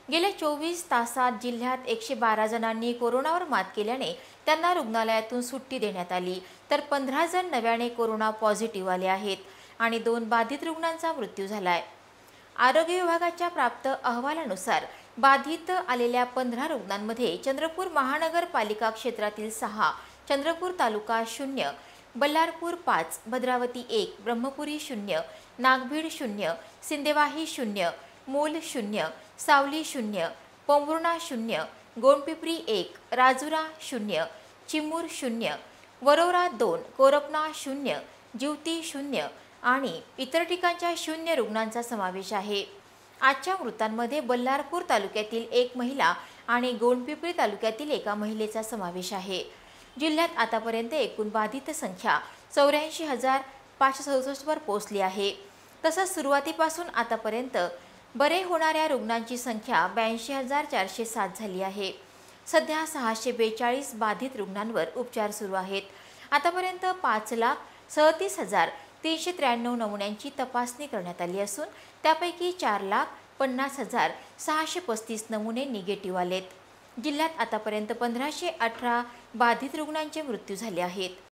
गेल्या 24 तासात जिल्ह्यात 112 जणांनी कोरोनावर मात केल्याने त्यांना रुग्णालयातून सुट्टी देण्यात आली, तर 15 जण नव्याने कोरोना पॉझिटिव्ह आले आहेत आणि 2 बाधित रुग्णांचा मृत्यू झालाय। आरोग्य विभागाच्या प्राप्त अहवालानुसार बाधित आलेल्या 15 रुग्णांमध्ये चंद्रपूर महानगरपालिका क्षेत्रातील 6, चंद्रपूर तालुका 0, बल्लारपूर 5, भद्रावती 1, ब्रह्मपुरी 0, नागभीड 0, सिंदेवाही 0, मूल 0, सावली 0, पोंभुर्णा 0, गोंडपिंपरी 1, राजुरा 0, चिमूर 0, वरोरा 2, कोरपना 0, जिवती 0 आणि इतर ठिकाणच्या 0 रुग्णांचा समावेश आहे। आजच्या मृतांमध्ये बल्लारपूर तालुक्यातील 1 महिला आणि गोंडपिंपरी तालुक्यातील 1 महिलेचा समावेश आहे। जिल्ह्यात आतापर्यंत एकूण बाधित संख्या 84,567 वर पोहोचली आहे। तसंच सुरुवातीपासून आतापर्यंत बरे होणाऱ्या रुग्णांची संख्या 82,407 झाली आहे। सध्या 642 बाधित रुग्णांवर उपचार सुरू आहेत। आतापर्यंत 5,37,393 नमुन्यांची तपासणी करण्यात आली असून त्यापैकी 4,50,635 नमुने निगेटिव्ह आलेत। जिल्ह्यात आतापर्यंत 1,518 बाधित रुग्णांचे मृत्यू झाले आहेत।